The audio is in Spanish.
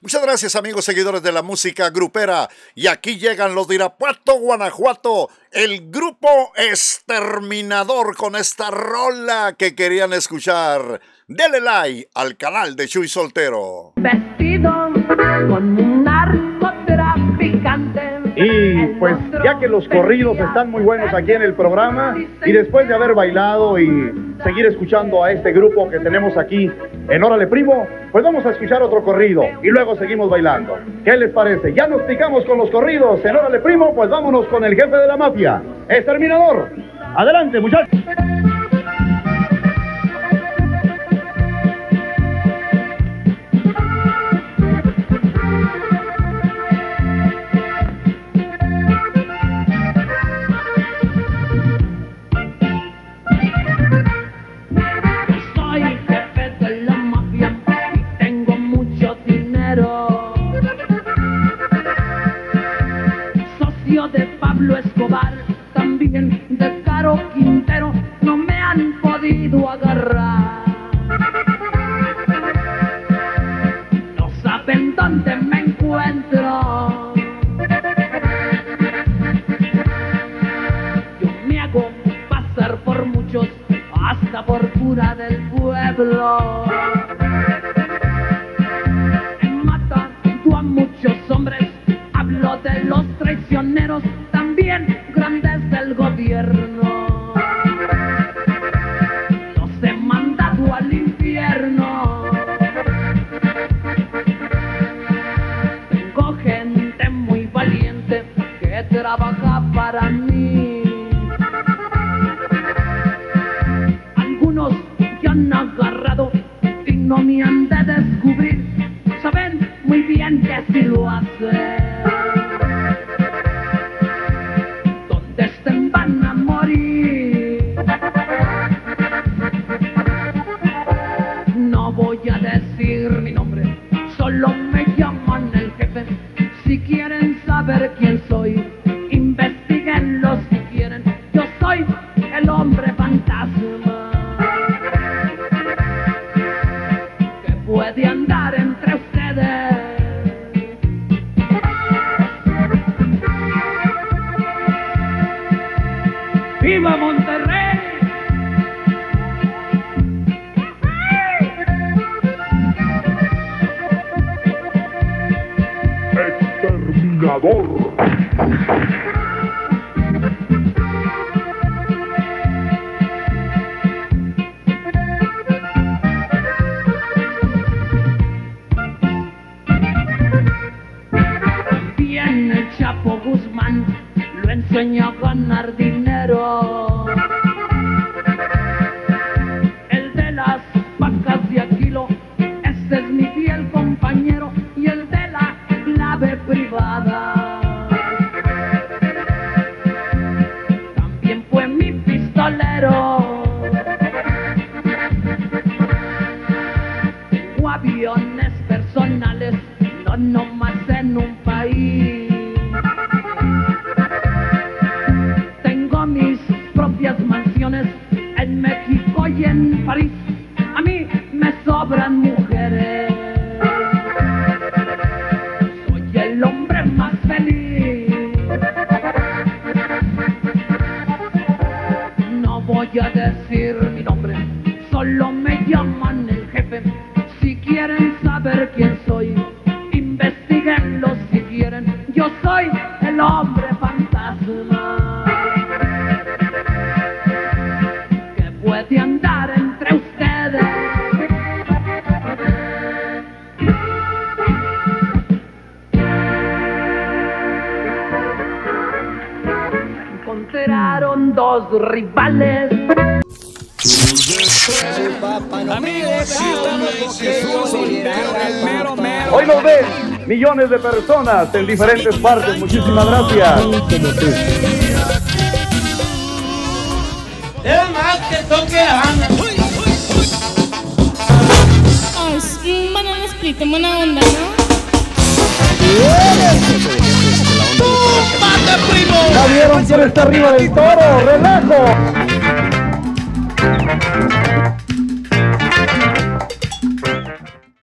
Muchas gracias, amigos seguidores de la música grupera. Y aquí llegan los de Irapuato, Guanajuato, el grupo Exterminador con esta rola que querían escuchar. Dele like al canal de Chuy Soltero. Vestido con un narcotraficante. Y pues ya que los corridos están muy buenos aquí en el programa, y después de haber bailado y seguir escuchando a este grupo que tenemos aquí en Órale Primo, pues vamos a escuchar otro corrido y luego seguimos bailando. ¿Qué les parece? Ya nos picamos con los corridos en Órale Primo, pues vámonos con el jefe de la mafia, Exterminador. Adelante, muchachos. Escobar, también de Caro Quintero, no me han podido agarrar. No saben dónde me encuentro. Yo me hago pasar por muchos, hasta por cura del pueblo. He matado a muchos hombres, hablo de los traicioneros, también grandes del gobierno. Los he mandado al infierno. Tengo gente muy valiente que trabaja para mí. Algunos ya han agarrado y no me han de descubrir. Saben muy bien que si lo hacen, no voy a decir mi nombre, solo me llaman el jefe. Si quieren saber quién soy, investíguenlo si quieren. Yo soy el hombre fantasma que puede andar entre ustedes. ¡Viva Monterrey! Exterminador. Bien el Chapo Guzmán lo enseñó a ganar dinero. El de las vacas de Aquilo, ese es mi fiel compañero. Y el de la clave privada también fue mi pistolero. Tengo aviones personales, no nomás en un país. Tengo mis propias mansiones en México y en París. A mí me sobran mujeres. Soy el hombre más feliz. No voy a decir mi nombre, solo me llaman el jefe. Si quieren saber quién soy, investíguenlo si quieren. Yo soy el hombre fantasma que puede andar entre ustedes. Encontraron dos rivales. Hoy nos ven millones de personas en diferentes partes. Muchísimas gracias. Es más que toque Ana. Ay, un banana split en buena onda, ¿no? ¡Mate, primo! ¿Ya vieron quién está arriba del toro? ¡Relajo!